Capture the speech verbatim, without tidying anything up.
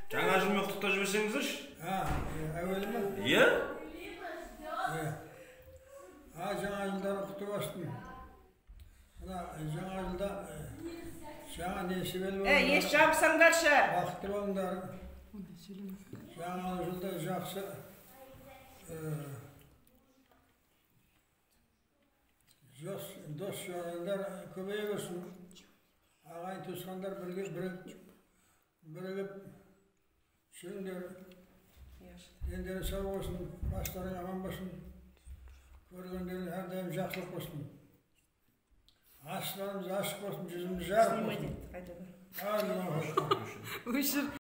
Жаңа жылмен құттықтап жіберсеңіздерші. Ha, әуелі ме? Иә? Иә. Ha, жаңа жылдары құтты болсын. Мына жаңа жылда жаңа несібел болыңдар. Ә, еш жабысаңдаршы. Бақытты болыңдар. Жаңа жылда жақсы дос жарандар көбейе берсін. Ағайын туысқандар бірігіп жүріңдер. Дендері сау болсын, бастарың аман болсын. Көргендерің әрдайым жақсылық болсын. Ашықтарымыз ашық болсын, жүзіміз жарық болсын.